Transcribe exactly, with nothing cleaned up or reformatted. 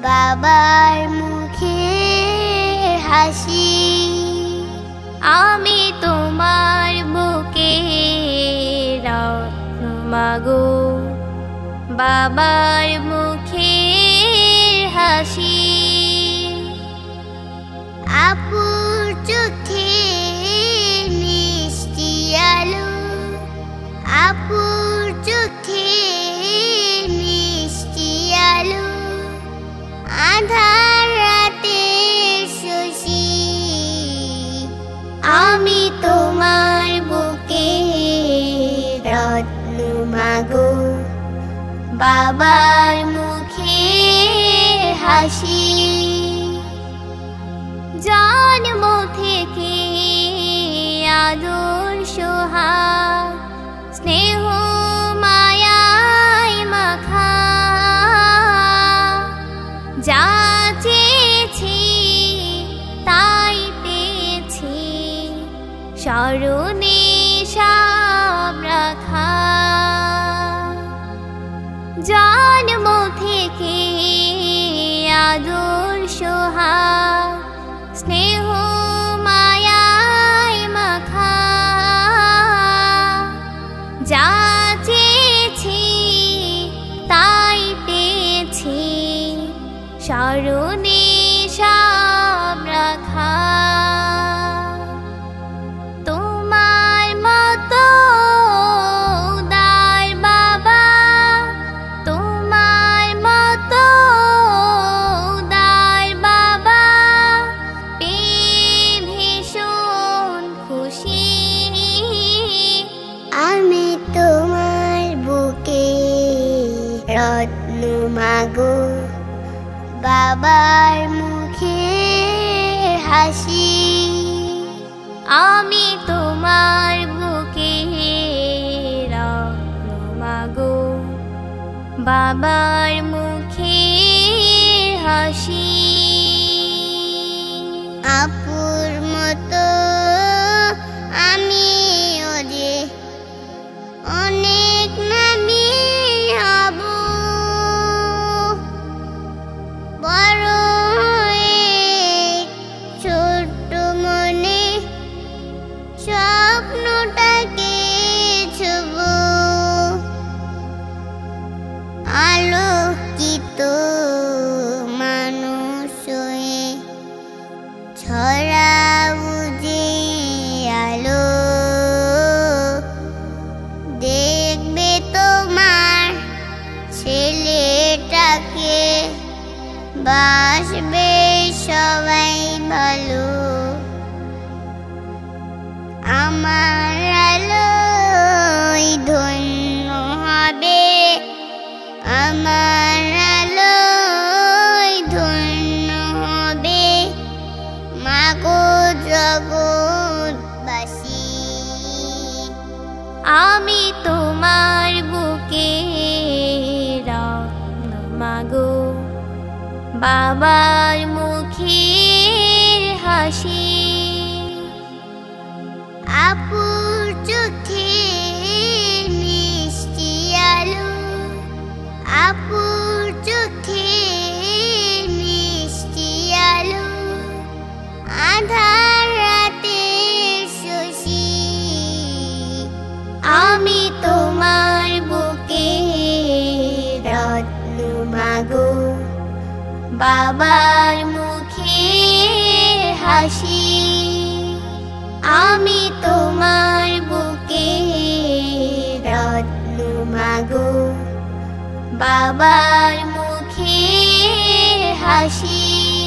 বাবার মুখে হাসি। আমি তোমার বুকে রত্ন মাগো, বাবার মুখে হাসি। আপুর চোখে মিষ্টি আলো, আপুর চোখে মিষ্টি আলো, আধার রাতের শশী। আমি তোমার বুকে রত্ন মাগো, বাবার মুখে হাসি। জন্ম থেকে আদর সোহাগ, স্নেহ মায়ায় মাখা, যা চেয়েছি তাই পেয়েছি, স্মরণে সব রাখা। জন্ম থেকে আদর সোহাগ, স্নেহ মায়ায় মাখা, যা চেয়েছি তাই পেয়েছি, স্মরণে সব রাখা। তোমার মতো উদার বাবা, তোমার মতো উদার বাবা পেয়ে ভীষণ খুশি। আমি তোমার বুকে রত্ন মাগো, বাবার মুখে হাসি। আমি তোমার বুকে রত্ন মাগো, বাবার মুখে হাসি। আপুর মতো আমিও যে অনেক নামি হব, বড় হয়ে ছোট্ট মনে স্বপ্নটাকে ছুব। আলোকিত মানুষ হয়ে ছড়াও যে আলো, দেখবে তোমার ছেলেটাকে, বাসবে সবাই ভালো। আমার আলোয় ধন্য হবে, আমার আলোয় ধন্য হবে মাগো জগৎবাসী। আমি তোমার বুকে রত্ন মাগো, বাবার মুখে হাসি। আপুর চোখে মিষ্টি আলো, আপুর চোখে মিষ্টি আলো, আধার রাতের শশী। আমি তোমার বুকে রত্ন মাগো, বাবার মুখে হাসি। আমি তোমার বুকে রত্ন মাগো, বাবার মুখে হাসি।